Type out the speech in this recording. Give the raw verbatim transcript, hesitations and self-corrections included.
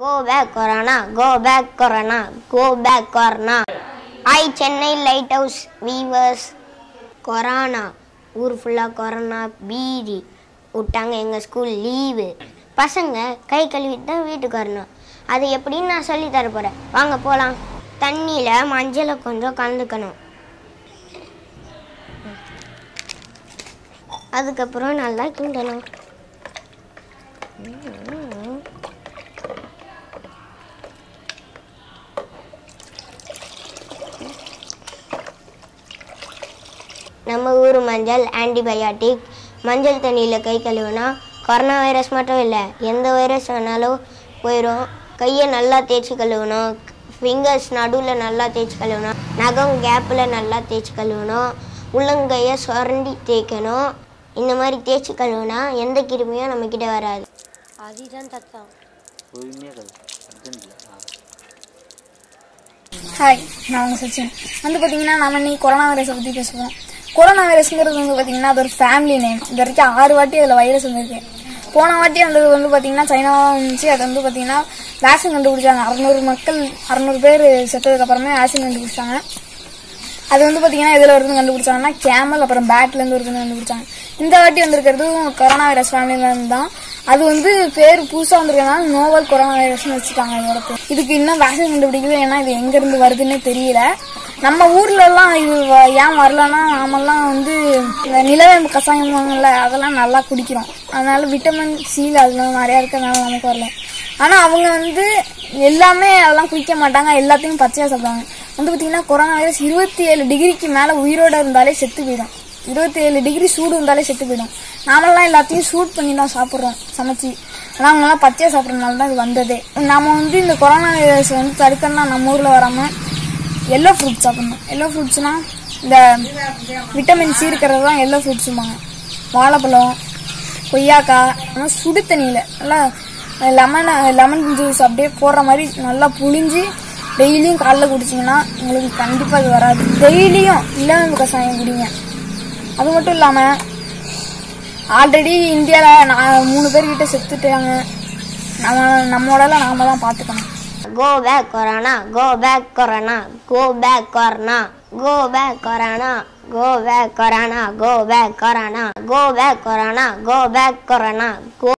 Go back Corona, go back Corona, go back Corona. Hi Chennai Lighthouse viewers. Corona, ஊர் ஃபுல்லா corona பீதி விட்டாங்க. எங்கள் ஸ்கூல் லீவு. பசங்க கை கழுவிட்டு தான் வீட்டுக்கு வரணும். அது எப்படின்னு நான் சொல்லி தர போகிறேன். வாங்க போகலாம். தண்ணியில் மஞ்சளை கொஞ்சம் கலந்துக்கணும். அதுக்கப்புறம் நல்லா கிண்டணும். நம்ம ஊர் மஞ்சள் ஆன்டிபயாட்டிக். மஞ்சள் தண்ணியில் கை கழுவுனா கொரோனா வைரஸ் மட்டும் இல்லை, எந்த வைரஸ் வேணாலும் போயிடும். கையை நல்லா தேய்ச்சி கழுவணும். ஃபிங்கர்ஸ் நடுவில் நல்லா தேய்ச்சி கழுவணும். நகம் கேப்பில் நல்லா தேய்ச்சி கழுவணும். உள்ளங்கையை சுரண்டி தேய்க்கணும். இந்த மாதிரி தேய்ச்சி கழுவுனா எந்த கிருமியும் நம்மக்கிட்ட வராது. அதுதான் தத்தம். ஹாய், நான் உங்கள் சச்சின். வந்து பார்த்தீங்கன்னா நம்ம இன்னைக்கு கொரோனா வைரஸை பற்றி பேசுவோம். கொரோனா வைரஸ்ங்கிறது வந்து பார்த்தீங்கன்னா அது ஒரு ஃபேமிலி நேம். இது வரைக்கும் ஆறு வாட்டி அதில் வைரஸ் வந்துருக்கு. போன வாட்டி வந்தது வந்து பார்த்தீங்கன்னா சைனாவாக இருந்துச்சு. அது வந்து பார்த்தீங்கன்னா வேக்சின் கண்டுபிடிச்சாங்க. அறநூறு மக்கள் அறநூறு பேர் செத்ததுக்கு அப்புறமே வேக்சின் கண்டுபிடிச்சாங்க. அது வந்து பார்த்தீங்கன்னா எதில் வருதுன்னு கண்டுபிடிச்சாங்கன்னா கேமல் அப்புறம் பேட்லேருந்து வருதுன்னு கண்டுபிடிச்சாங்க. இந்த வாட்டி வந்திருக்கிறதும் கொரோனா வைரஸ் ஃபேமிலியிலேருந்து தான். அது வந்து பேர் புதுசாக வந்திருக்கிறதுனால நோவல் கொரோனா வைரஸ்னு வச்சுட்டாங்க இதோட பேர். இதுக்கு இன்னும் வேக்சின் கண்டுபிடிக்கல. ஏன்னா இது எங்கேருந்து வருதுன்னே தெரியல. நம்ம ஊர்லலாம் இது ஏன் வரலன்னா நாமெல்லாம் வந்து நிலவேம்பு கசாயம்ல அதெல்லாம் நல்லா குடிக்கிறோம். அதனால விட்டமின் சியில் அதெல்லாம் நிறையா இருக்கிறதுனால நமக்கு வரல. ஆனால் அவங்க வந்து எல்லாமே அதெல்லாம் குடிக்க மாட்டாங்க. எல்லாத்தையும் பச்சையாக சாப்பிடுவாங்க. வந்து பார்த்தீங்கன்னா கொரோனா வைரஸ் இருபத்தி ஏழு டிகிரிக்கு மேலே உயிரோடு இருந்தாலே செத்து போயிடும். இருபத்தி ஏழு டிகிரி சூடு இருந்தாலே செத்து போயிடும். நாமெல்லாம் எல்லாத்தையும் சூட் பண்ணி தான் சாப்பிட்றோம் சமைச்சி. ஆனால் அவங்கெல்லாம் பச்சையாக சாப்பிட்றதுனால தான் இது வந்ததே. நம்ம வந்து இந்த கொரோனா வைரஸ் வந்து தடுக்கணும்னா நம்ம ஊரில் வராமல் எல்லோ ஃப்ரூட்ஸ் சாப்பிடணும். எல்லோ ஃப்ரூட்ஸ்னா இந்த விட்டமின் சி இருக்கிறது தான் எல்லோ ஃப்ரூட்ஸும்பாங்க. வாழைப்பழம், கொய்யாக்காய், ஆனால் சுடு தண்ணியில் நல்லா லெமன் லெமன் ஜூஸ் அப்படியே போடுற மாதிரி நல்லா புழிஞ்சு டெய்லியும் காலைல குடிச்சிங்கன்னா உங்களுக்கு கண்டிப்பாக அது வராது. டெய்லியும் இளவேம்பு கசாயம் குடிங்க. அது மட்டும் இல்லாமல் ஆல்ரெடி இந்தியாவில் நான் மூணு பேர்கிட்ட செத்துட்டாங்க. நம்ம நம்மளோட நாம தான் பார்த்துக்கணும். Go back Corona, go back Corona, go back Corona, go back Corona, go back Corona, go back Corona, go back Corona, go back Corona, go